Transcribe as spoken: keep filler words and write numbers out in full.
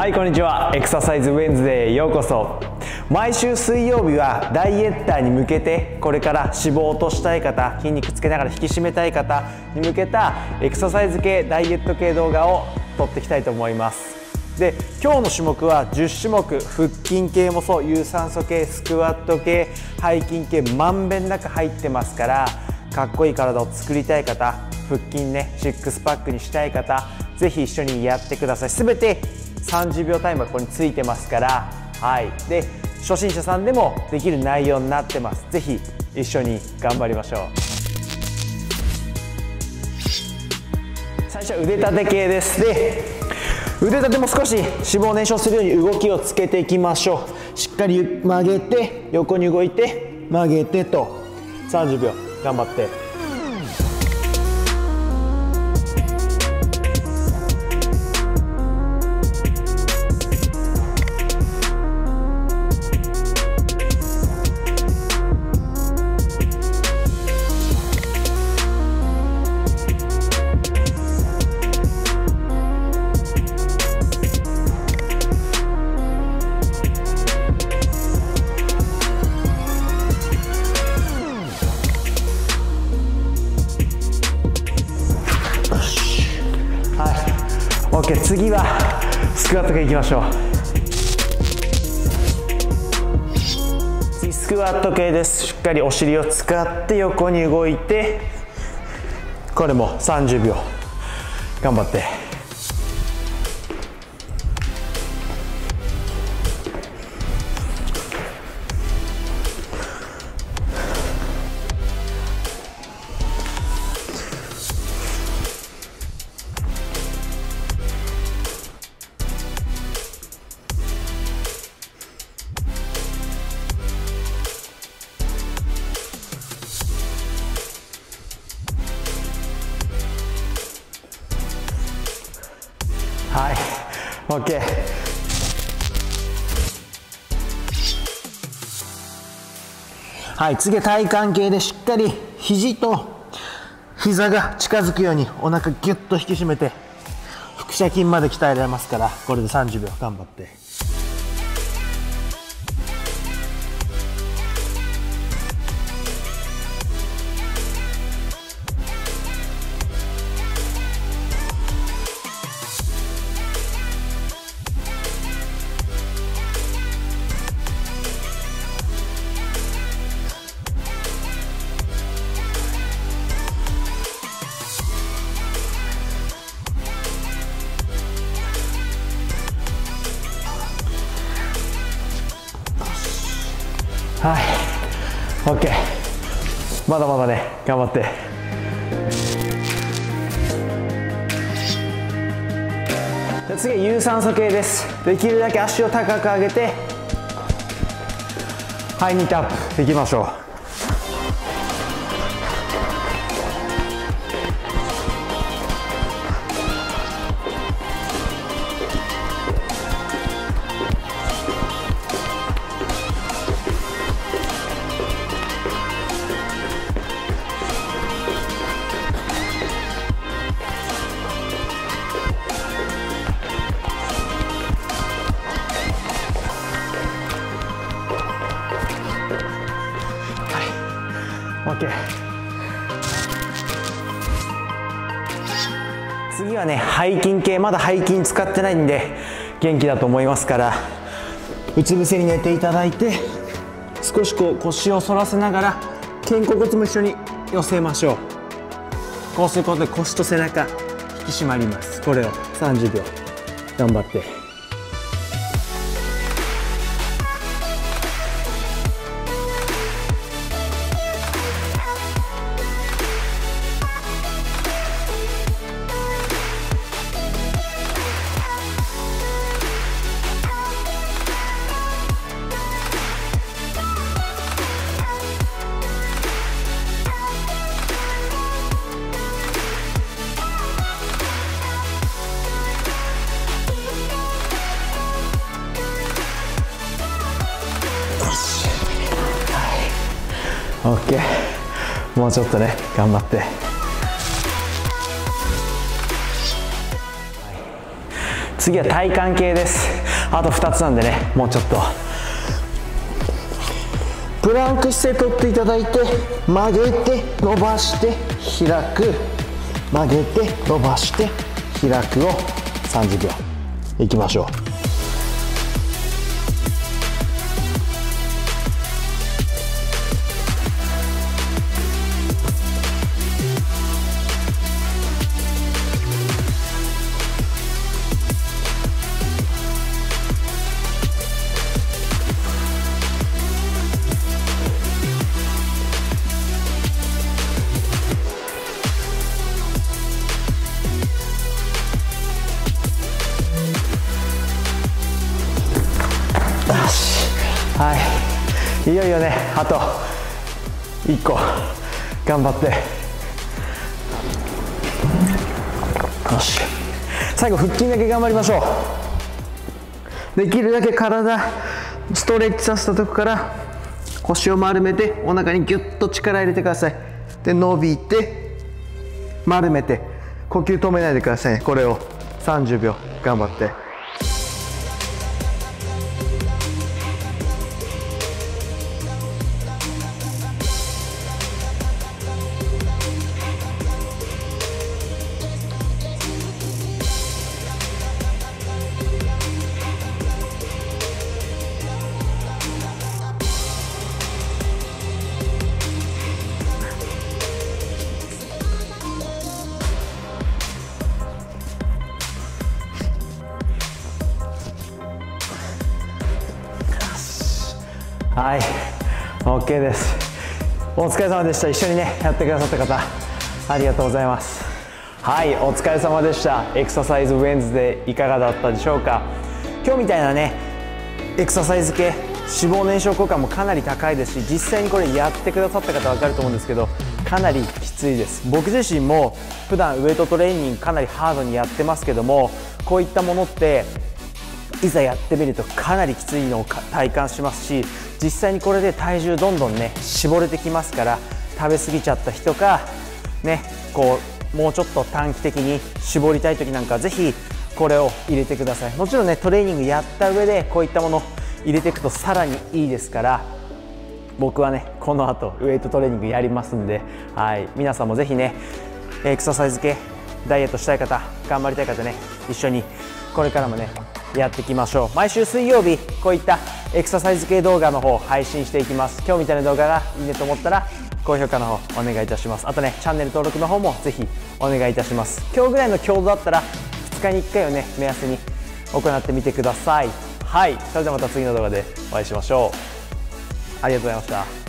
はい、こんにちは。エクササイズウェンズデーへようこそ。毎週水曜日はダイエッターに向けて、これから脂肪を落としたい方、筋肉つけながら引き締めたい方に向けたエクササイズ系ダイエット系動画を撮っていきたいと思います。で、今日の種目はじゅっしゅもく、腹筋系もそう、有酸素系、スクワット系、背筋系、まんべんなく入ってますから、かっこいい体を作りたい方、腹筋ね、シックスパックにしたい方、ぜひ一緒にやってください。すべてさんじゅうびょうタイマーここについてますから、はい。で、初心者さんでもできる内容になってます。ぜひ一緒に頑張りましょう。最初は腕立て系です。で、腕立ても少し脂肪を燃焼するように動きをつけていきましょう。しっかり曲げて、横に動いて、曲げてと、さんじゅうびょう頑張って。OK、次はスクワット系いきましょう。次スクワット系です。しっかりお尻を使って横に動いて、これもさんじゅうびょう頑張って。はい、OK。はい、次は体幹系でしっかり肘と膝が近づくようにお腹ギュッと引き締めて、腹斜筋まで鍛えられますから、これでさんじゅうびょう頑張って。はい、OK。まだまだね、頑張って。じゃあ次は有酸素系です。できるだけ足を高く上げて、ハイニートアップいきましょう。OK。次はね、背筋系、まだ背筋使ってないんで元気だと思いますから、うつ伏せに寝ていただいて、少しこう腰を反らせながら肩甲骨も一緒に寄せましょう。こうすることで腰と背中引き締まります。これをさんじゅうびょう頑張って。OK。もうちょっとね、頑張って。 次は体幹系です。あとふたつなんでね、もうちょっとプランク姿勢とっていただいて、曲げて伸ばして開く、曲げて伸ばして開くをさんじゅうびょういきましょう。はい、いよいよね、あといっこ頑張って、よし、最後腹筋だけ頑張りましょう。できるだけ体ストレッチさせたとこから腰を丸めてお腹にギュッと力入れてください。で伸びて丸めて呼吸止めないでくださいね。これをさんじゅうびょう頑張って。はい、OK です。お疲れ様でした。一緒にねやってくださった方ありがとうございます。はい、お疲れ様でした。エクササイズウェンズデーいかがだったでしょうか。今日みたいなねエクササイズ系脂肪燃焼効果もかなり高いですし、実際にこれやってくださった方分かると思うんですけど、かなりきついです。僕自身も普段ウエイトトレーニングかなりハードにやってますけども、こういったものっていざやってみるとかなりきついのを体感しますし、実際にこれで体重どんどんね絞れてきますから、食べ過ぎちゃった日とかね、こうもうちょっと短期的に絞りたい時なんかぜひこれを入れてください。もちろんねトレーニングやった上でこういったもの入れていくとさらにいいですから、僕はねこの後ウエイトトレーニングやりますんで、はい、皆さんもぜひねエクササイズ系ダイエットしたい方、頑張りたい方ね、一緒にこれからもねやっていきましょう。毎週水曜日こういったエクササイズ系動画の方配信していきます。今日みたいな動画がいいねと思ったら高評価の方お願いいたします。あとねチャンネル登録の方もぜひお願いいたします。今日ぐらいの強度だったらふつかにいっかいをね目安に行ってみてください。はい、それではまた次の動画でお会いしましょう。ありがとうございました。